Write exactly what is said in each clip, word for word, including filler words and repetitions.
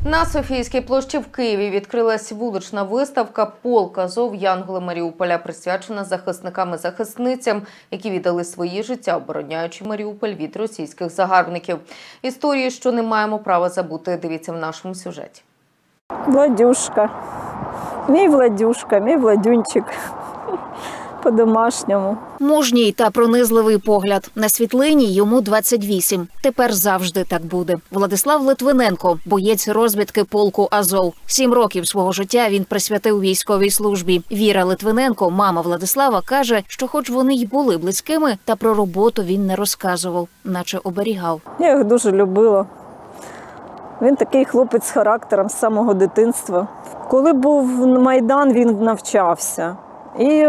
На Софійській площі в Києві відкрилась вулична виставка «Полк Азов. Янголи Маріуполя», присвячена захисникам і захисницям, які віддали свої життя, обороняючи Маріуполь від російських загарбників. Історії, що не маємо права забути, дивіться в нашому сюжеті. Владюшка. Мій Владюшка, мій Владюнчик. По-домашньому. Мужній та пронизливий погляд. На світлині йому двадцять вісім. Тепер завжди так буде. Владислав Литвиненко, боєць розвідки полку Азов. Сім років свого життя він присвятив військовій службі. Віра Литвиненко, мама Владислава, каже, що хоч вони й були близькими, та про роботу він не розказував, наче оберігав. Я його дуже любила. Він такий хлопець з характером з самого дитинства. Коли був Майдан, він навчався. І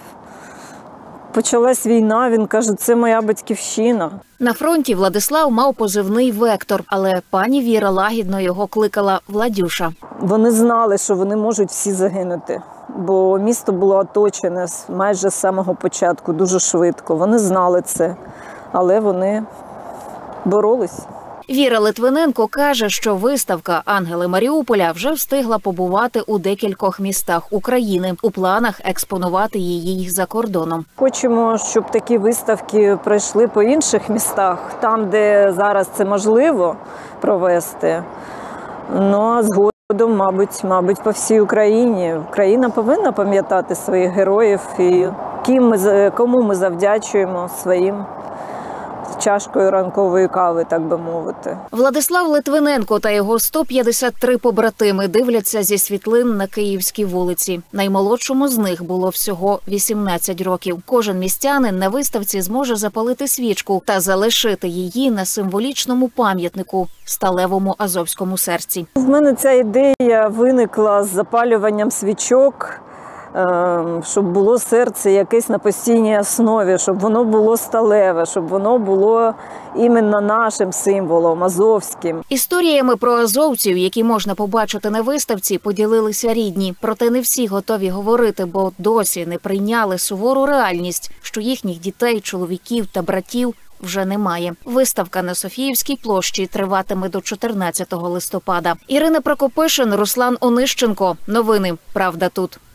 почалась війна, він каже, це моя батьківщина. На фронті Владислав мав позивний «Вектор», але пані Віра лагідно його кликала «Владюша». Вони знали, що вони можуть всі загинути, бо місто було оточене майже з самого початку, дуже швидко. Вони знали це, але вони боролись. Віра Литвиненко каже, що виставка «Ангели Маріуполя» вже встигла побувати у декількох містах України. У планах експонувати її за кордоном. Хочемо, щоб такі виставки пройшли по інших містах, там, де зараз це можливо провести. Ну, а згодом, мабуть, мабуть, по всій Україні. Україна повинна пам'ятати своїх героїв і ким ми, кому ми завдячуємо своїм чашкою ранкової кави, так би мовити. Владислав Литвиненко та його сто п'ятдесят три побратими дивляться зі світлин на київській вулиці. Наймолодшому з них було всього вісімнадцять років. Кожен містянин на виставці зможе запалити свічку та залишити її на символічному пам'ятнику – сталевому азовському серці. В мене ця ідея виникла з запалюванням свічок, щоб було серце якесь на постійній основі, щоб воно було сталеве, щоб воно було іменно нашим символом, азовським. Історіями про азовців, які можна побачити на виставці, поділилися рідні. Проте не всі готові говорити, бо досі не прийняли сувору реальність, що їхніх дітей, чоловіків та братів вже немає. Виставка на Софіївській площі триватиме до чотирнадцятого листопада. Ірина Прокопишин, Руслан Онищенко. Новини. Правда тут.